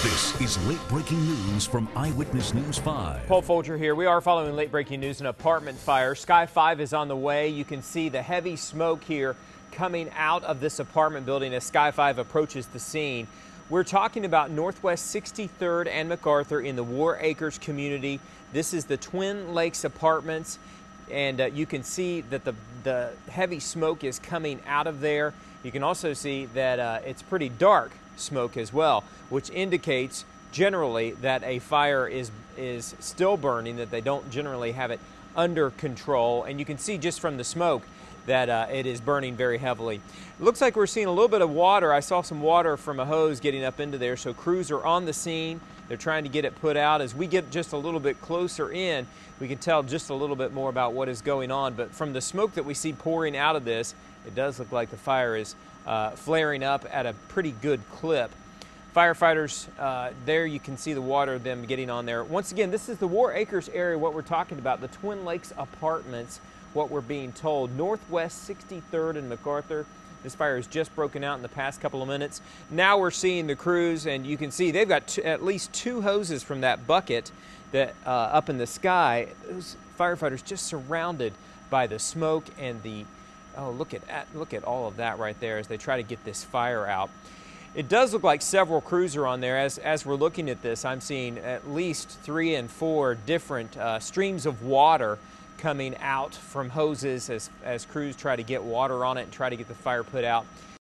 This is late breaking news from Eyewitness News 5. Paul Folger here. We are following late breaking news. An apartment fire. Sky 5 is on the way. You can see the heavy smoke here coming out of this apartment building as Sky 5 approaches the scene. We're talking about Northwest 63rd and MacArthur in the Warr Acres community. This is the Twin Lakes Apartments, and you can see that the heavy smoke is coming out of there. You can also see that it's pretty dark smoke as well, which indicates generally that a fire is still burning, that they don't generally have it under control. And you can see just from the smoke that it is burning very heavily. It looks like we're seeing a little bit of water. I saw some water from a hose getting up into there, so crews are on the scene. They're trying to get it put out. As we get just a little bit closer in, we can tell just a little bit more about what is going on. But from the smoke that we see pouring out of this, it does look like the fire is flaring up at a pretty good clip. Firefighters, there you can see the water, them getting on there. Once again, this is the Warr Acres area, what we're talking about, the Twin Lakes Apartments, what we're being told. Northwest 63rd and MacArthur. This fire has just broken out in the past couple of minutes. Now we're seeing the crews, and you can see they've got at least two hoses from that bucket that up in the sky. Those firefighters just surrounded by the smoke and the look at all of that right there as they try to get this fire out. It does look like several crews are on there. As we're looking at this, I'm seeing at least 3 and 4 different streams of water coming out from hoses as crews try to get water on it and try to get the fire put out.